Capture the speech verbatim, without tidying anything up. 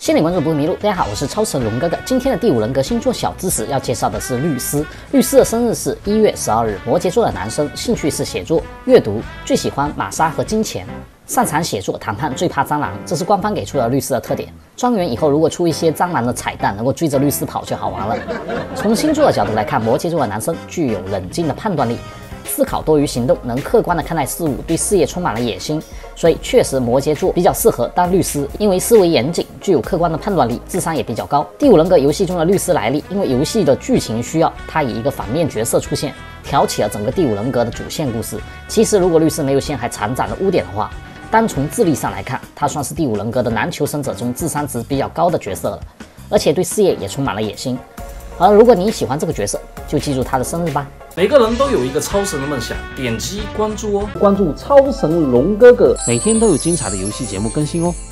千里关注不会迷路。大家好，我是超神龙哥哥。今天的第五人格星座小知识要介绍的是律师。律师的生日是一月十二日，摩羯座的男生，兴趣是写作、阅读，最喜欢玛莎和金钱，擅长写作、谈判，最怕蟑螂，这是官方给出的律师的特点。庄园以后如果出一些蟑螂的彩蛋，能够追着律师跑就好玩了。从星座的角度来看，摩羯座的男生具有冷静的判断力。思考多于行动，能客观的看待事物，对事业充满了野心，所以确实摩羯座比较适合当律师，因为思维严谨，具有客观的判断力，智商也比较高。第五人格游戏中的律师来历，因为游戏的剧情需要，他以一个反面角色出现，挑起了整个第五人格的主线故事。其实如果律师没有陷害残斩的污点的话，单从智力上来看，他算是第五人格的男求生者中智商值比较高的角色了，而且对事业也充满了野心。而如果你喜欢这个角色，就记住他的生日吧。 每个人都有一个超神的梦想，点击关注哦！ 关注超神龙哥哥， 每天都有精彩的游戏节目更新哦。